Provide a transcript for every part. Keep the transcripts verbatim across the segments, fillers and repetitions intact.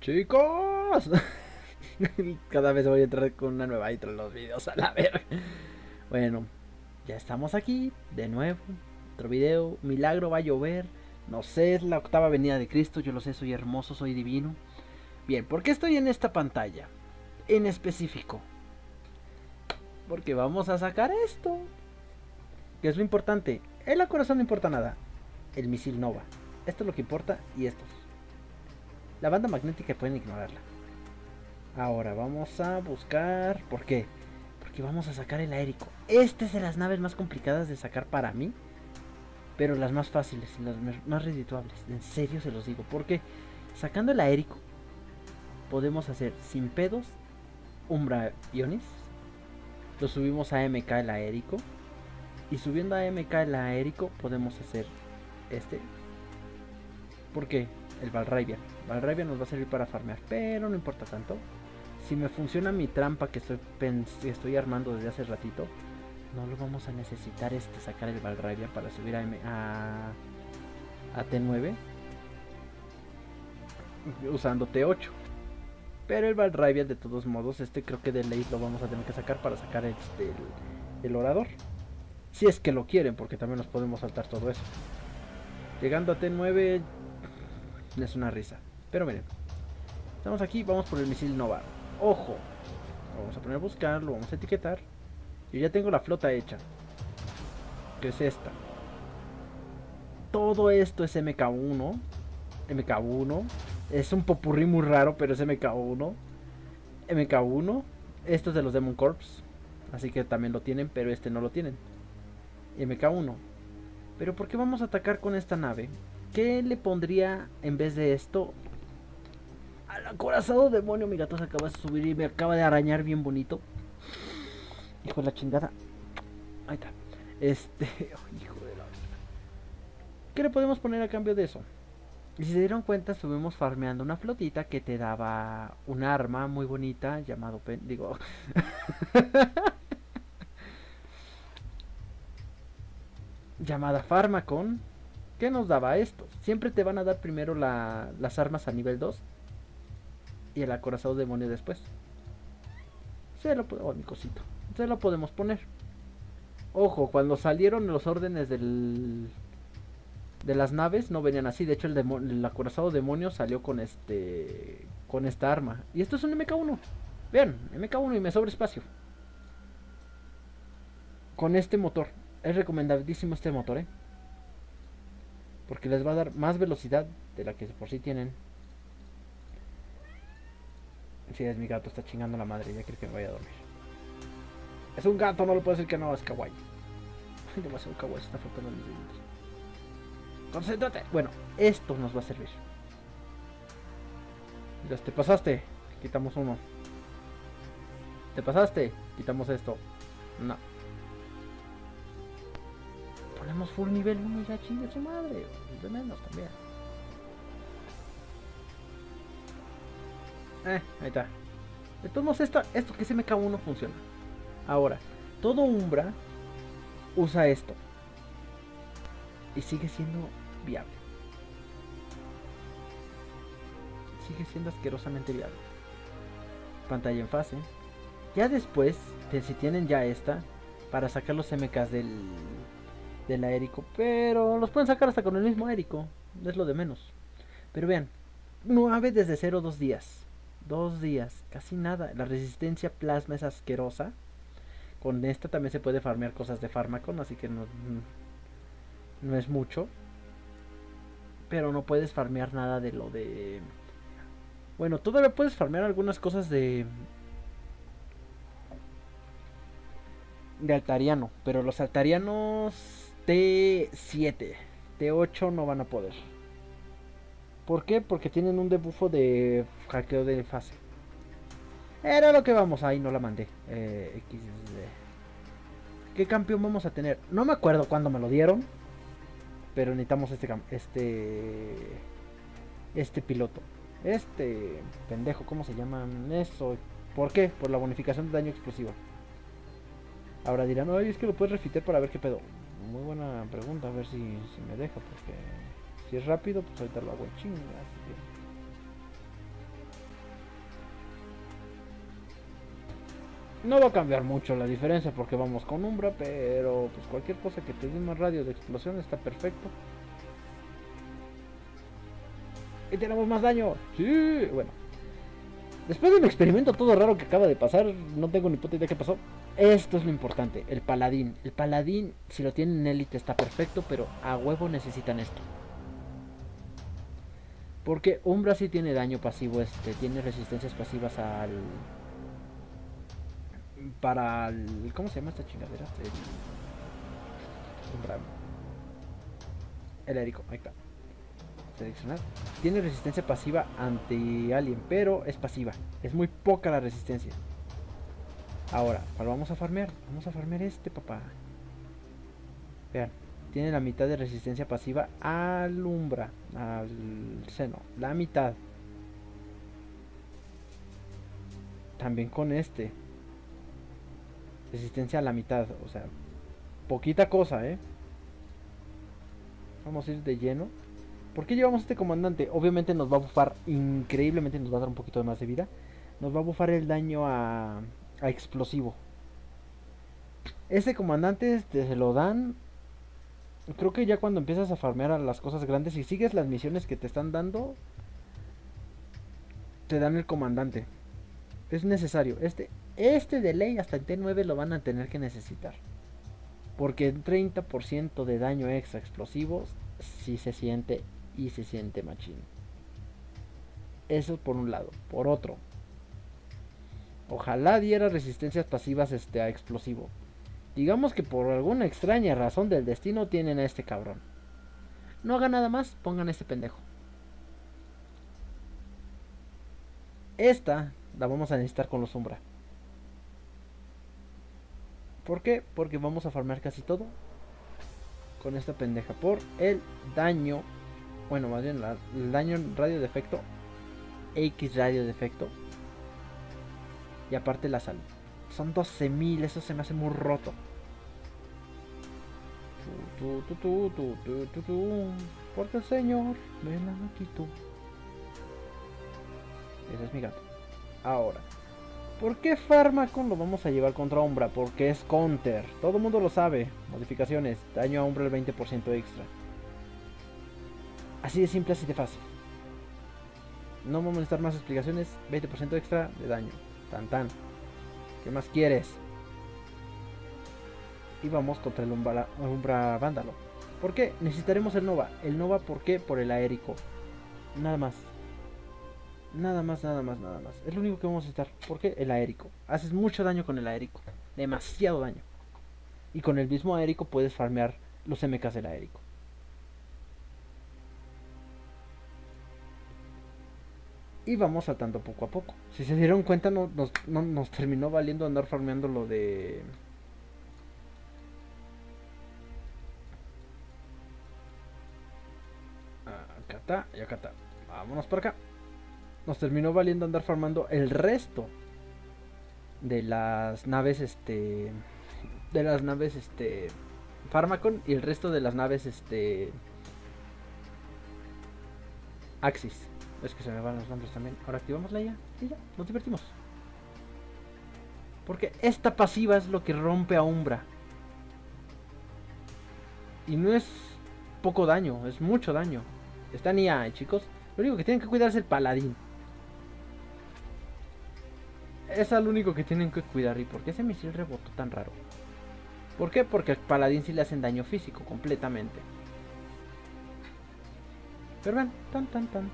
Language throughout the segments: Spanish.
Chicos, cada vez voy a entrar con una nueva intro en los videos a la verga. Bueno, ya estamos aquí de nuevo. Otro video. Milagro, va a llover. No sé, es la octava venida de Cristo. Yo lo sé, soy hermoso, soy divino. Bien, ¿por qué estoy en esta pantalla? En específico. Porque vamos a sacar esto. Que es lo importante. En la corazón no importa nada. El misil Nova. Esto es lo que importa y estos. La banda magnética pueden ignorarla. Ahora vamos a buscar... ¿Por qué? Porque vamos a sacar el aérico. Esta es de las naves más complicadas de sacar para mí. Pero las más fáciles, las más redituables. En serio se los digo. Porque sacando el aérico podemos hacer sin pedos Umbra Ionis. Lo subimos a M K el aérico. Y subiendo a M K el aérico podemos hacer este. ¿Por qué? El Valraibian. Valraibian nos va a servir para farmear, pero no importa tanto. Si me funciona mi trampa que estoy, que estoy armando desde hace ratito, no lo vamos a necesitar este sacar el Valraibian para subir a, M a, a T nueve usando T ocho. Pero el Valraibian de todos modos, este creo que de ley lo vamos a tener que sacar para sacar el, el, el orador. Si es que lo quieren, porque también nos podemos saltar todo eso. Llegando a T nueve es una risa. Pero miren, estamos aquí, vamos por el misil Nova. Ojo, lo vamos a poner a buscar, lo vamos a etiquetar. Yo ya tengo la flota hecha, que es esta. Todo esto es M K uno. M K uno. Es un popurrí muy raro, pero es M K uno. M K uno. Esto es de los Demon Corps, así que también lo tienen, pero este no lo tienen. M K uno. Pero ¿por qué vamos a atacar con esta nave? ¿Qué le pondría en vez de esto? Al acorazado demonio, mi gato se acaba de subir y me acaba de arañar bien bonito. Hijo de la chingada. Ahí está. Este... Oh, hijo de la... ¿Qué le podemos poner a cambio de eso? Y si se dieron cuenta, estuvimos farmeando una flotita que te daba un arma muy bonita llamado... Pen... Digo... llamada Pharmacon. ¿Qué nos daba esto? Siempre te van a dar primero la, las armas a nivel dos. Y el acorazado demonio después. Se lo podemos... Oh, mi cosito. Se lo podemos poner. Ojo, cuando salieron los órdenes del... de las naves no venían así. De hecho el, demonio, el acorazado demonio salió con este... con esta arma. Y esto es un M K uno. Vean, M K uno y me sobra espacio. Con este motor. Es recomendadísimo este motor, ¿eh? Porque les va a dar más velocidad de la que por sí tienen. Si sí, es mi gato, está chingando la madre, ya quiere que me vaya a dormir. Es un gato, no lo puedo decir que no, es kawaii. Ay, demasiado kawaii, se está faltando mis deditos. Concéntrate. Bueno, esto nos va a servir. Ya te pasaste, quitamos uno. Te pasaste, quitamos esto. No. Ponemos full nivel uno y ya chingue su madre. De menos también. Eh, ahí está. De todos modos, esto, esto que es M K uno funciona. Ahora, todo Umbra usa esto. Y sigue siendo viable. Sigue siendo asquerosamente viable. Pantalla en fase. Ya después, de, si tienen ya esta, para sacar los M Ks del, del aérico. Pero los pueden sacar hasta con el mismo aérico. Es lo de menos. Pero vean, nueve desde cero, dos días. Dos días, casi nada. La resistencia plasma es asquerosa. Con esta también se puede farmear cosas de Pharmacon, así que no, no es mucho. Pero no puedes farmear nada de lo de... Bueno, todavía puedes farmear algunas cosas de... de Altariano. Pero los Altarianos T siete, T ocho no van a poder. ¿Por qué? Porque tienen un debuffo de hackeo de fase. Era lo que vamos. Ahí no la mandé. Eh, X D. ¿Qué campeón vamos a tener? No me acuerdo cuándo me lo dieron. Pero necesitamos este este este piloto. Este pendejo, ¿cómo se llaman eso? ¿Por qué? Por la bonificación de daño explosivo. Ahora dirán, ay, es que lo puedes refitear para ver qué pedo. Muy buena pregunta, a ver si, si me deja, porque si es rápido, pues ahorita lo hago en chinga. No va a cambiar mucho la diferencia porque vamos con Umbra, pero pues cualquier cosa que te dé más radio de explosión está perfecto. Y tenemos más daño. Sí, bueno. Después de un experimento todo raro que acaba de pasar, no tengo ni puta idea qué pasó. Esto es lo importante, el paladín. El paladín, si lo tienen en élite está perfecto, pero a huevo necesitan esto. Porque Umbra sí tiene daño pasivo, este, tiene resistencias pasivas al... Para el... ¿Cómo se llama esta chingadera? El... Umbra... El Érico, ahí está. Seleccionar. Tiene resistencia pasiva ante alien, pero es pasiva. Es muy poca la resistencia. Ahora, ¿cuál vamos a farmear? Vamos a farmear este, papá. Vean, tiene la mitad de resistencia pasiva al Umbra, al seno. La mitad. También con este. Resistencia a la mitad, o sea, poquita cosa, ¿eh? Vamos a ir de lleno. ¿Por qué llevamos este comandante? Obviamente nos va a bufar increíblemente, nos va a dar un poquito más de vida. Nos va a bufar el daño a, a explosivo. Este comandante este, se lo dan. Creo que ya cuando empiezas a farmear a las cosas grandes y sigues las misiones que te están dando, te dan el comandante. Es necesario. Este, este de ley hasta en T nueve lo van a tener que necesitar. Porque treinta por ciento de daño extra explosivos sí se siente y se siente machín. Eso por un lado. Por otro, ojalá diera resistencias pasivas este, a explosivo. Digamos que por alguna extraña razón del destino tienen a este cabrón. No hagan nada más, pongan a este pendejo. Esta la vamos a necesitar con los Umbra. ¿Por qué? Porque vamos a farmear casi todo con esta pendeja. Por el daño. Bueno, más bien la, el daño radio de efecto. X radio de efecto. Y aparte la salud. Son doce mil, eso se me hace muy roto. Tu, tu, tu, tu, tu, tu, tu, porque el señor me la quitó. Ese es mi gato. Ahora, ¿por qué Pharmacon lo vamos a llevar contra Umbra? Porque es counter. Todo el mundo lo sabe. Modificaciones. Daño a Umbra el veinte por ciento extra. Así de simple, así de fácil. No vamos a necesitar más explicaciones. veinte por ciento extra de daño. Tan tan. ¿Qué más quieres? Y vamos contra el Umbra, Umbra Vándalo. ¿Por qué? Necesitaremos el Nova. El Nova, ¿por qué? Por el aérico. Nada más. Nada más, nada más, nada más. Es lo único que vamos a necesitar. ¿Por qué? El aérico. Haces mucho daño con el aérico. Demasiado daño. Y con el mismo aérico puedes farmear los M Ks del aérico. Y vamos saltando poco a poco. Si se dieron cuenta, no, nos, no, nos terminó valiendo andar farmeando lo de... Acá está, y acá está. Vámonos para acá. Nos terminó valiendo andar farmando el resto de las naves, este... De las naves, este... Pharmacon y el resto de las naves, este... Axis. Es que se me van los nombres también. Ahora activamos la I A y ya, nos divertimos. Porque esta pasiva es lo que rompe a Umbra. Y no es poco daño, es mucho daño. Está en I A, ¿eh, chicos? Lo único que tienen que cuidar es el paladín. Es lo único que tienen que cuidar. ¿Y por qué ese misil rebotó tan raro? ¿Por qué? Porque al paladín sí le hacen daño físico completamente. Pero ven, tan tan tan.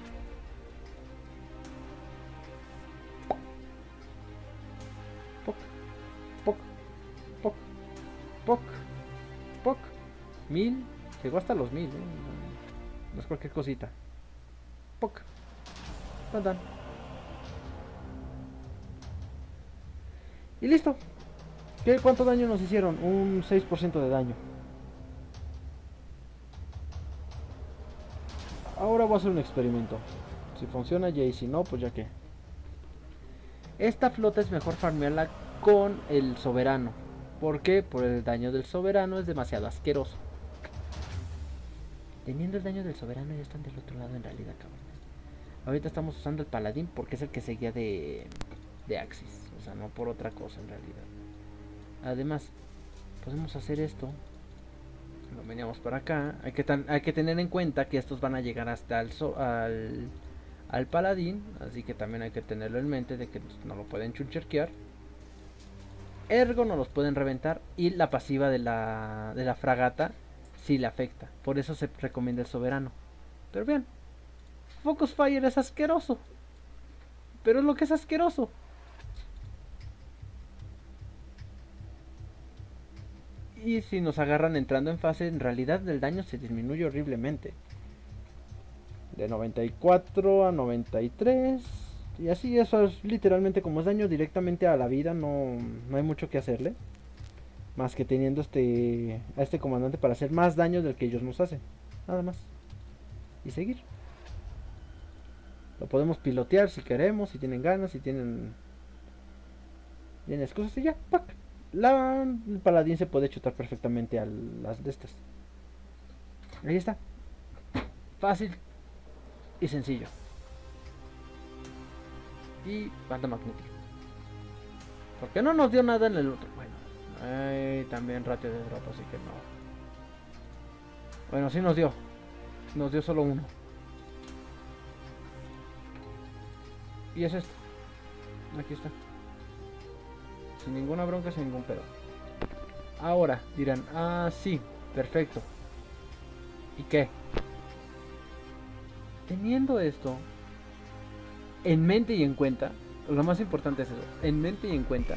Poc, poc, poc, poc, poc. Mil. Llegó hasta los mil, ¿eh? No es cualquier cosita. Poc. Tan tan. Y listo. ¿Qué, ¿Cuánto daño nos hicieron? Un seis por ciento de daño. Ahora voy a hacer un experimento. Si funciona ya, y si no, pues ya que. Esta flota es mejor farmearla con el soberano. ¿Por qué? Por el daño del soberano es demasiado asqueroso. Teniendo el daño del soberano ya están del otro lado en realidad, cabrones. Ahorita estamos usando el paladín porque es el que seguía de... de Axis, o sea, no por otra cosa en realidad. Además, podemos hacer esto. Lo veníamos para acá. Hay que, tan, hay que tener en cuenta que estos van a llegar hasta el so, al, al paladín, así que también hay que tenerlo en mente de que no lo pueden chuncherquear. Ergo no los pueden reventar y la pasiva de la, de la fragata sí le afecta. Por eso se recomienda el soberano. Pero vean, Focus Fire es asqueroso. Pero es lo que es asqueroso. Y si nos agarran entrando en fase, en realidad el daño se disminuye horriblemente. De noventa y cuatro a noventa y tres. Y así, eso es literalmente como es daño directamente a la vida. No, no hay mucho que hacerle. Más que teniendo este a este comandante para hacer más daño del que ellos nos hacen. Nada más. Y seguir. Lo podemos pilotear si queremos, si tienen ganas, si tienen... Tienen excusas y ya. ¡Pac! La, el paladín se puede chutar perfectamente a las de estas. Ahí está. Fácil y sencillo. Y banda magnética. Porque no nos dio nada en el otro. Bueno, eh, también ratio de drop, así que no. Bueno, sí nos dio. Nos dio solo uno. Y es esto. Aquí está. Sin ninguna bronca, sin ningún pedo. Ahora dirán, ah, sí, perfecto. ¿Y qué? Teniendo esto en mente y en cuenta, lo más importante es eso, en mente y en cuenta,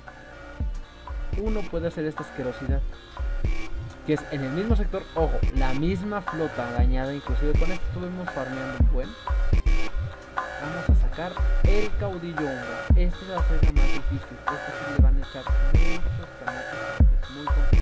uno puede hacer esta asquerosidad. Que es en el mismo sector, ojo, la misma flota dañada, inclusive con esto estuvimos farmeando un buen. Vamos a sacar el caudillo hongo. Este va a ser lo más difícil. Este sí le van a echar muchos tomates. Es muy complicado.